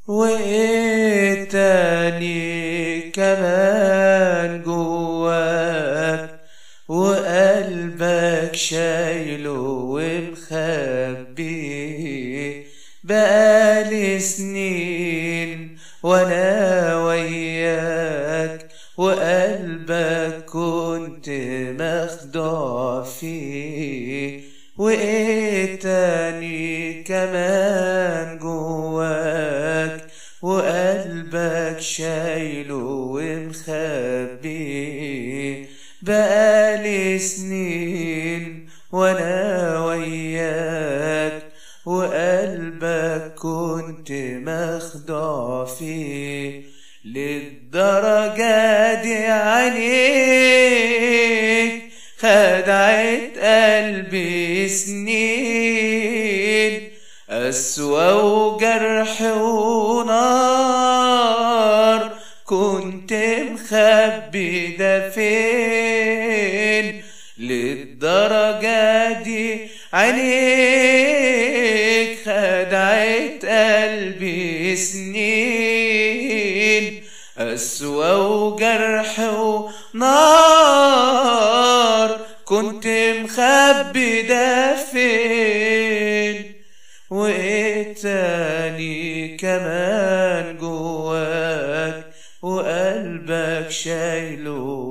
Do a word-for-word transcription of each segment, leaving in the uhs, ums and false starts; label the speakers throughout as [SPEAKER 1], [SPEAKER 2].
[SPEAKER 1] وايه تاني كمان جواك وقلبك شايله ومخبيه، بقالي سنين وانا وياك وقلبك كنت مخدوع فيه. وايه تاني كمان جواك وقلبك شايله ومخبيه، بقالي سنين وانا وياك وقلبك كنت مخدوع فيه. للدرجة دي عينيك خدعت قلبي سنين، قسوة وجرح ونار كنت مخبي ده فين؟ للدرجة دي عينيك خدعت قلبي سنين، قسوة وجرح ونار كنت مخبي ده فين؟ وايه تاني كمان جواك وقلبك شايله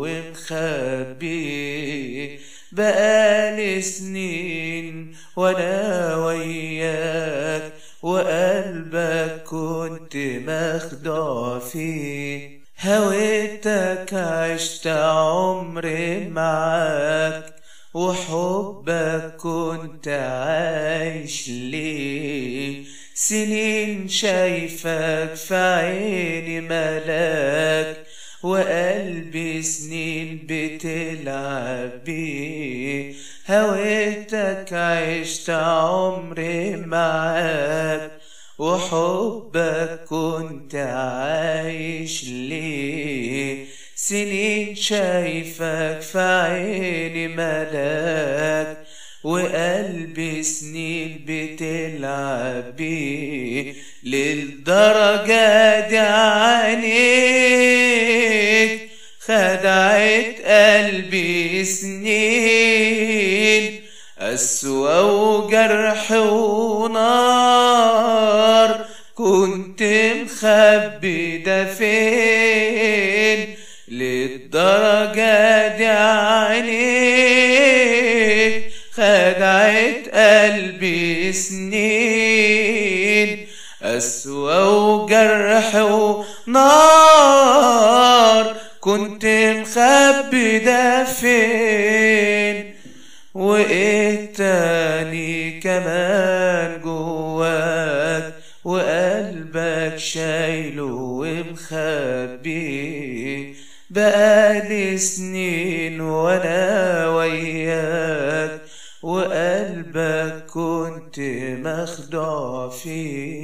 [SPEAKER 1] ومخبيه، بقالي سنين وانا وياك وقلبك كنت مخدوع فيه. هويتك عشت عمري معاك وحبك كنت عايش ليه، سنين شايفك في عيني ملاك وقلبي سنين بتلعب بيه. هويتك عشت عمري معاك وحبك كنت عايش ليه، سنين شايفك في عيني ملاك وقلبي سنين بتلعب بيه. للدرجة دي عينيك خدعت قلبي سنين، قسوة وجرح ونار كنت مخبي ده فين؟ للدرجة دي عينيك خدعت قلبي سنين، قسوة وجرح ونار كنت مخبي ده فين؟ وايه تاني كمان جواك وقلبك شايله ومخبيه، بقالي سنين وانا وياك وقلبك كنت مخدوع فيه.